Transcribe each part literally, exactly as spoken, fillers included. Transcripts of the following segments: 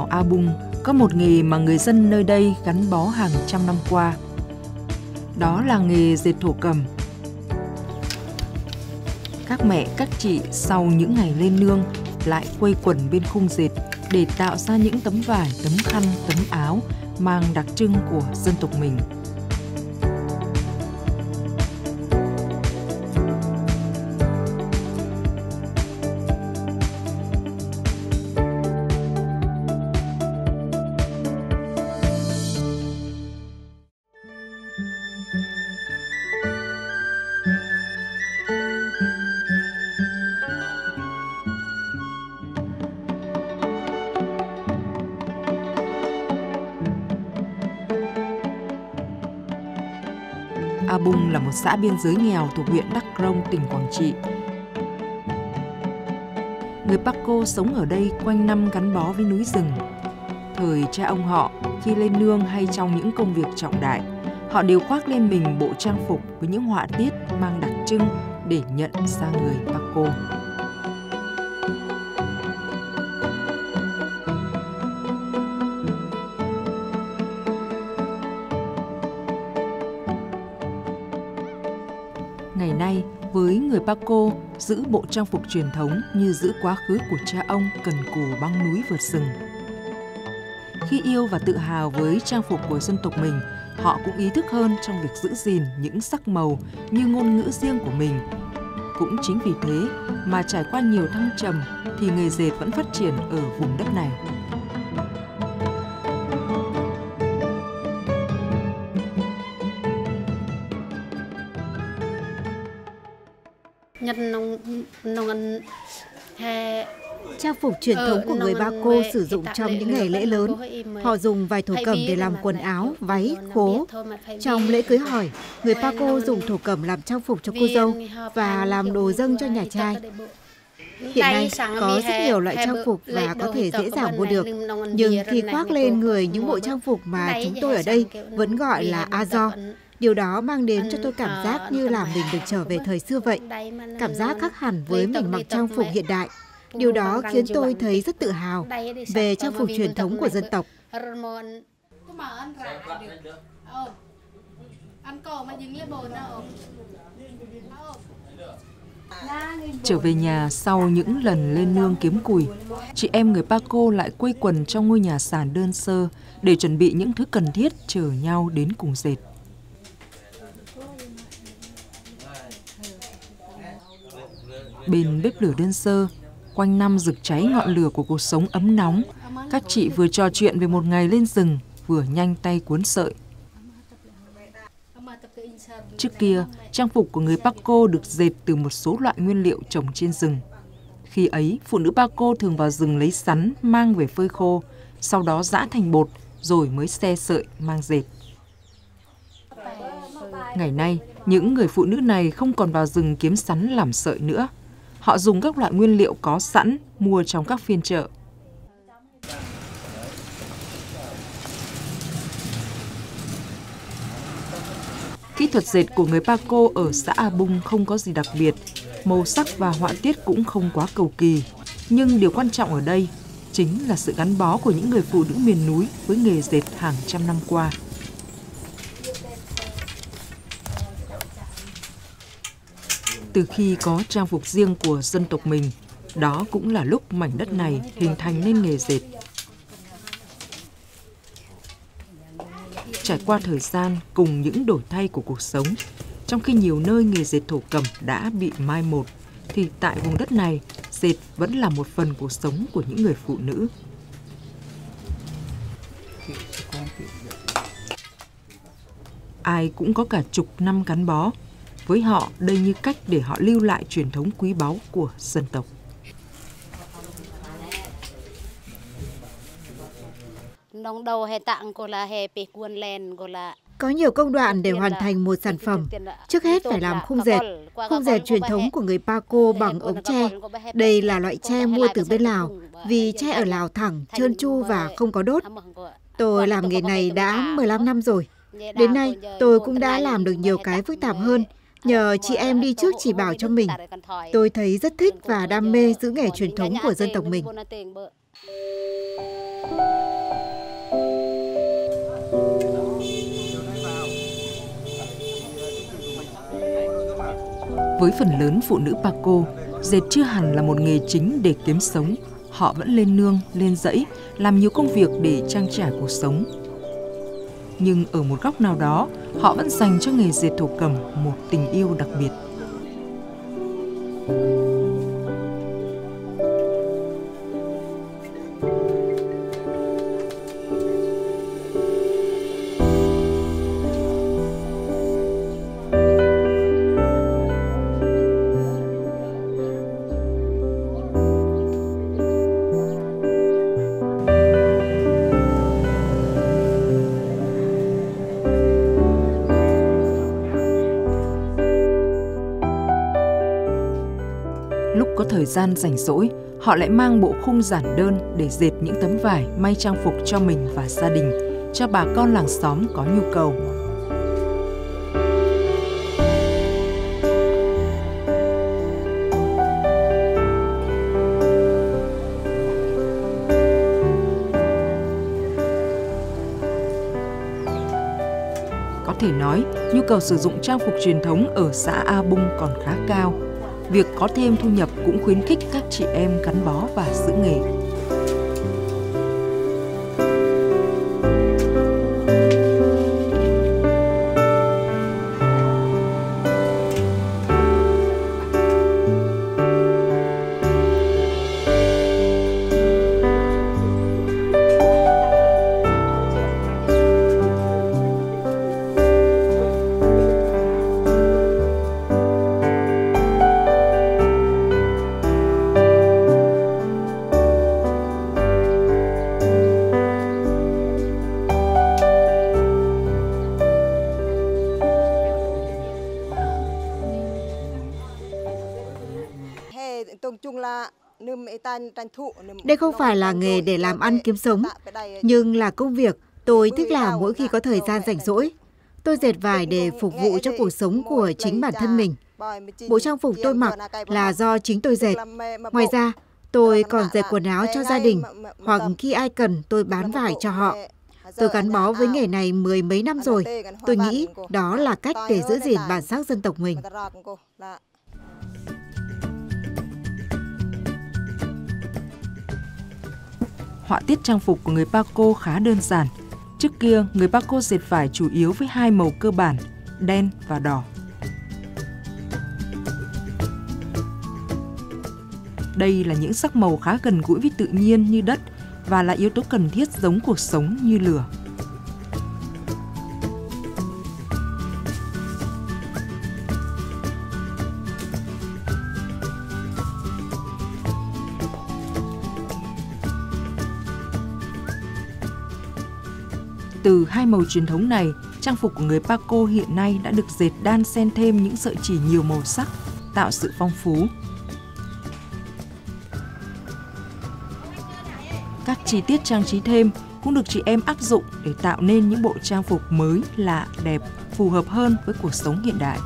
đảo A Bung có một nghề mà người dân nơi đây gắn bó hàng trăm năm qua. Đó là nghề dệt thổ cẩm. Các mẹ, các chị sau những ngày lên nương lại quây quần bên khung dệt để tạo ra những tấm vải, tấm khăn, tấm áo mang đặc trưng của dân tộc mình. A Bung là một xã biên giới nghèo thuộc huyện Đắk Rông, tỉnh Quảng Trị. Người Paco sống ở đây quanh năm gắn bó với núi rừng. Thời cha ông họ, khi lên nương hay trong những công việc trọng đại, họ đều khoác lên mình bộ trang phục với những họa tiết mang đặc trưng để nhận ra người Paco. Ngày nay, với người Paco, giữ bộ trang phục truyền thống như giữ quá khứ của cha ông cần cù băng núi vượt rừng. Khi yêu và tự hào với trang phục của dân tộc mình, họ cũng ý thức hơn trong việc giữ gìn những sắc màu như ngôn ngữ riêng của mình. Cũng chính vì thế mà trải qua nhiều thăng trầm thì nghề dệt vẫn phát triển ở vùng đất này. Trang phục truyền thống của người Paco sử dụng trong những ngày lễ lớn. Họ dùng vải thổ cẩm để làm quần áo, váy, khố. Trong lễ cưới hỏi, người Paco dùng thổ cẩm làm trang phục cho cô dâu và làm đồ dâng cho nhà trai. Hiện nay có rất nhiều loại trang phục và có thể dễ dàng mua được. Nhưng khi khoác lên người những bộ trang phục mà chúng tôi ở đây vẫn gọi là azo, điều đó mang đến cho tôi cảm giác như là mình được trở về thời xưa vậy. Cảm giác khác hẳn với mình mặc trang phục hiện đại. Điều đó khiến tôi thấy rất tự hào về trang phục truyền thống của dân tộc. Trở về nhà sau những lần lên nương kiếm củi, chị em người Paco lại quây quần trong ngôi nhà sàn đơn sơ để chuẩn bị những thứ cần thiết chở nhau đến cùng dệt. Bên bếp lửa đơn sơ, quanh năm rực cháy ngọn lửa của cuộc sống ấm nóng, các chị vừa trò chuyện về một ngày lên rừng, vừa nhanh tay cuốn sợi. Trước kia, trang phục của người Paco được dệt từ một số loại nguyên liệu trồng trên rừng. Khi ấy, phụ nữ Paco thường vào rừng lấy sắn mang về phơi khô, sau đó giã thành bột rồi mới xe sợi mang dệt. Ngày nay, những người phụ nữ này không còn vào rừng kiếm sắn làm sợi nữa. Họ dùng các loại nguyên liệu có sẵn mua trong các phiên chợ. Kỹ thuật dệt của người Paco ở xã A Bung không có gì đặc biệt, màu sắc và họa tiết cũng không quá cầu kỳ. Nhưng điều quan trọng ở đây chính là sự gắn bó của những người phụ nữ miền núi với nghề dệt hàng trăm năm qua. Từ khi có trang phục riêng của dân tộc mình, đó cũng là lúc mảnh đất này hình thành nên nghề dệt. Trải qua thời gian cùng những đổi thay của cuộc sống, trong khi nhiều nơi nghề dệt thổ cẩm đã bị mai một, thì tại vùng đất này, dệt vẫn là một phần cuộc sống của những người phụ nữ. Ai cũng có cả chục năm gắn bó. Với họ, đây như cách để họ lưu lại truyền thống quý báu của dân tộc. Có nhiều công đoạn để hoàn thành một sản phẩm. Trước hết phải làm khung dệt. Khung dệt truyền thống của người Paco bằng ống tre. Đây là loại tre mua từ bên Lào, vì tre ở Lào thẳng, trơn tru và không có đốt. Tôi làm nghề này đã mười lăm năm rồi. Đến nay, tôi cũng đã làm được nhiều cái phức tạp hơn. Nhờ chị em đi trước chỉ bảo cho mình. Tôi thấy rất thích và đam mê giữ nghề truyền thống của dân tộc mình. Với phần lớn phụ nữ Paco, dệt chưa hẳn là một nghề chính để kiếm sống. Họ vẫn lên nương, lên dãy, làm nhiều công việc để trang trải cuộc sống. Nhưng ở một góc nào đó, họ vẫn dành cho nghề dệt thổ cẩm một tình yêu đặc biệt. Lúc có thời gian rảnh rỗi, họ lại mang bộ khung giản đơn để dệt những tấm vải may trang phục cho mình và gia đình, cho bà con làng xóm có nhu cầu. Có thể nói, nhu cầu sử dụng trang phục truyền thống ở xã A Bung còn khá cao. Việc có thêm thu nhập cũng khuyến khích các chị em gắn bó và giữ nghề. Đây không phải là nghề để làm ăn kiếm sống, nhưng là công việc tôi thích làm mỗi khi có thời gian rảnh rỗi. Tôi dệt vải để phục vụ cho cuộc sống của chính bản thân mình. Bộ trang phục tôi mặc là do chính tôi dệt. Ngoài ra, tôi còn dệt quần áo cho gia đình, hoặc khi ai cần tôi bán vải cho họ. Tôi gắn bó với nghề này mười mấy năm rồi. Tôi nghĩ đó là cách để giữ gìn bản sắc dân tộc mình. Họa tiết trang phục của người Paco khá đơn giản. Trước kia, người Paco dệt vải chủ yếu với hai màu cơ bản, đen và đỏ. Đây là những sắc màu khá gần gũi với tự nhiên như đất và là yếu tố cần thiết giống cuộc sống như lửa. Từ hai màu truyền thống này, trang phục của người Paco hiện nay đã được dệt đan xen thêm những sợi chỉ nhiều màu sắc, tạo sự phong phú. Các chi tiết trang trí thêm cũng được chị em áp dụng để tạo nên những bộ trang phục mới, lạ, đẹp, phù hợp hơn với cuộc sống hiện đại.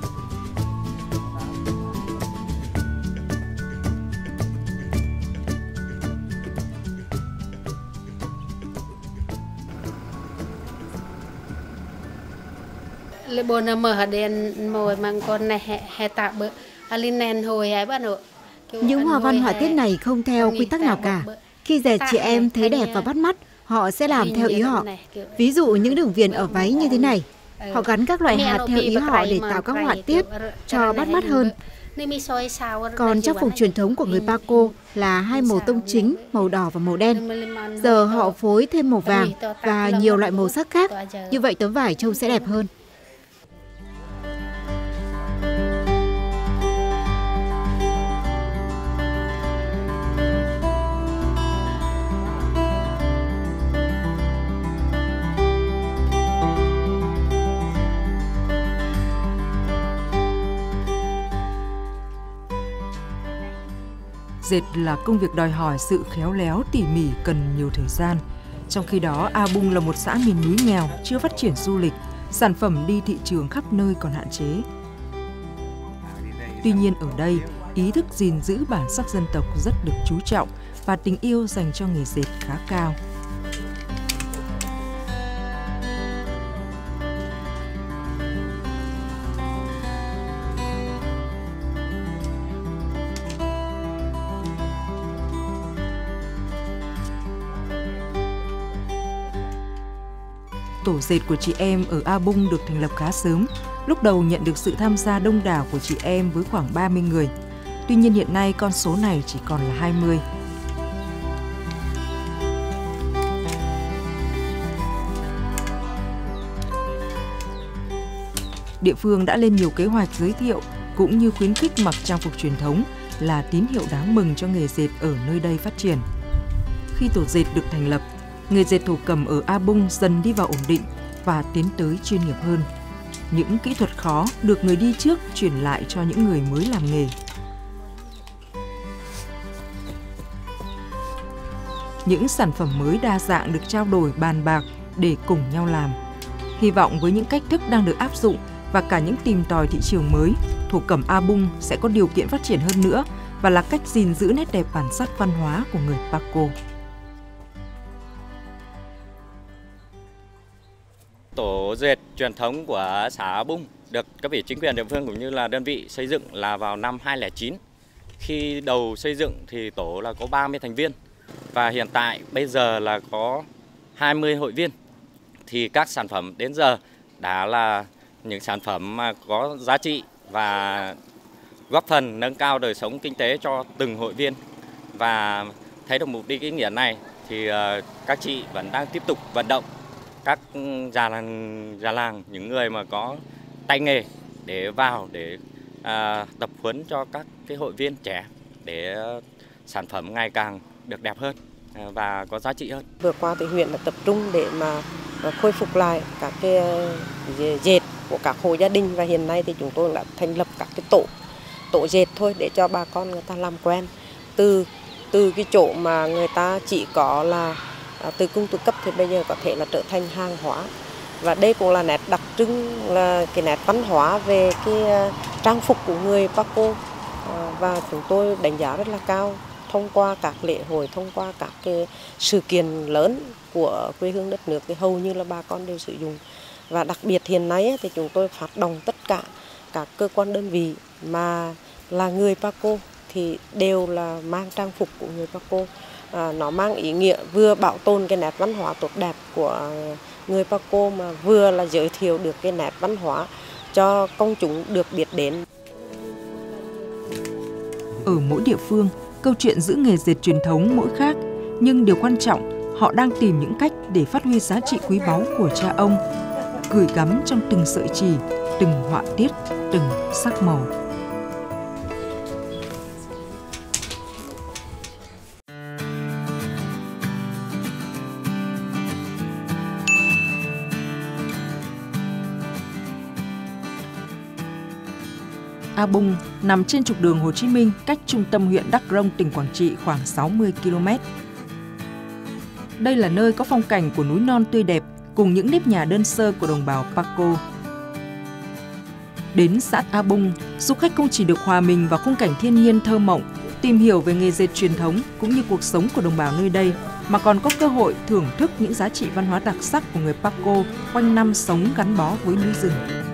Những hoa văn họa tiết này không theo quy tắc nào cả. Khi dệt chị em thấy đẹp và bắt mắt, họ sẽ làm theo ý họ. Ví dụ những đường viền ở váy như thế này, họ gắn các loại hạt theo ý họ để tạo các họa tiết cho bắt mắt hơn. Còn trang phục truyền thống của người Paco là hai màu tông chính, màu đỏ và màu đen. Giờ họ phối thêm màu vàng và nhiều loại màu sắc khác, như vậy tấm vải trông sẽ đẹp hơn. Dệt là công việc đòi hỏi sự khéo léo, tỉ mỉ, cần nhiều thời gian. Trong khi đó, A Bung là một xã miền núi nghèo, chưa phát triển du lịch, sản phẩm đi thị trường khắp nơi còn hạn chế. Tuy nhiên ở đây, ý thức gìn giữ bản sắc dân tộc rất được chú trọng và tình yêu dành cho nghề dệt khá cao. tổ dệt của chị em ở A Bung được thành lập khá sớm, lúc đầu nhận được sự tham gia đông đảo của chị em với khoảng ba mươi người. Tuy nhiên hiện nay con số này chỉ còn là hai mươi. Địa phương đã lên nhiều kế hoạch giới thiệu cũng như khuyến khích mặc trang phục truyền thống là tín hiệu đáng mừng cho nghề dệt ở nơi đây phát triển. Khi tổ dệt được thành lập, nghề dệt thổ cẩm ở A Bung dần đi vào ổn định và tiến tới chuyên nghiệp hơn. Những kỹ thuật khó được người đi trước truyền lại cho những người mới làm nghề. Những sản phẩm mới đa dạng được trao đổi bàn bạc để cùng nhau làm. Hy vọng với những cách thức đang được áp dụng và cả những tìm tòi thị trường mới, thổ cẩm A Bung sẽ có điều kiện phát triển hơn nữa và là cách gìn giữ nét đẹp bản sắc văn hóa của người Paco. Tổ dệt truyền thống của xã A Bung được cấp ủy chính quyền địa phương cũng như là đơn vị xây dựng là vào năm hai không không chín. Khi đầu xây dựng thì tổ là có ba mươi thành viên và hiện tại bây giờ là có hai mươi hội viên. Thì các sản phẩm đến giờ đã là những sản phẩm mà có giá trị và góp phần nâng cao đời sống kinh tế cho từng hội viên. Và thấy được mục đích ý nghĩa này thì các chị vẫn đang tiếp tục vận động các già làng, già làng những người mà có tay nghề để vào để à, tập huấn cho các cái hội viên trẻ để sản phẩm ngày càng được đẹp hơn và có giá trị hơn. Vừa qua thì huyện đã tập trung để mà khôi phục lại các cái dệt của các hộ gia đình và hiện nay thì chúng tôi đã thành lập các cái tổ tổ dệt thôi để cho bà con người ta làm quen từ từ cái chỗ mà người ta chỉ có là từ cung từ cấp thì bây giờ có thể là trở thành hàng hóa. Và đây cũng là nét đặc trưng, là cái nét văn hóa về cái trang phục của người Paco, và chúng tôi đánh giá rất là cao thông qua các lễ hội, thông qua các cái sự kiện lớn của quê hương đất nước thì hầu như là bà con đều sử dụng. Và đặc biệt hiện nay thì chúng tôi phát động tất cả các cơ quan đơn vị mà là người Paco thì đều là mang trang phục của người Paco. À, nó mang ý nghĩa vừa bảo tồn cái nét văn hóa tốt đẹp của người Paco mà vừa là giới thiệu được cái nét văn hóa cho công chúng được biết đến. Ở mỗi địa phương, câu chuyện giữ nghề dệt truyền thống mỗi khác, nhưng điều quan trọng, họ đang tìm những cách để phát huy giá trị quý báu của cha ông, gửi gắm trong từng sợi chỉ, từng họa tiết, từng sắc màu. A Bung nằm trên trục đường Hồ Chí Minh, cách trung tâm huyện Đắk Rông, tỉnh Quảng Trị khoảng sáu mươi ki lô mét. Đây là nơi có phong cảnh của núi non tươi đẹp cùng những nếp nhà đơn sơ của đồng bào Paco. Đến xã A Bung, du khách không chỉ được hòa mình vào khung cảnh thiên nhiên thơ mộng, tìm hiểu về nghề dệt truyền thống cũng như cuộc sống của đồng bào nơi đây, mà còn có cơ hội thưởng thức những giá trị văn hóa đặc sắc của người Paco quanh năm sống gắn bó với núi rừng.